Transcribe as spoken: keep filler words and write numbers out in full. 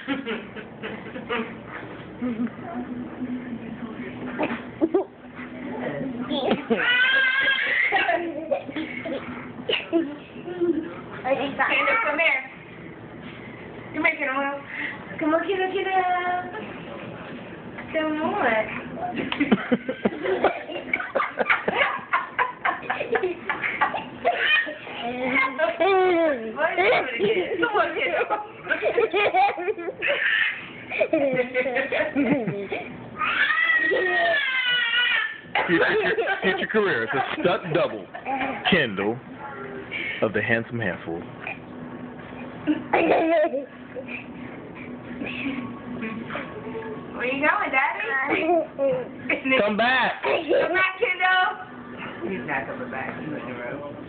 Kendall, come here. Come here, Kendall. Come on, Kendall, Kendall. Come on. What are you doing? Come on, Kendall. Future, future career as a stunt double, Kendall of the Handsome Handful. Where you going, Daddy? Come back. Come back, Kendall. He's not coming back. He's in the road.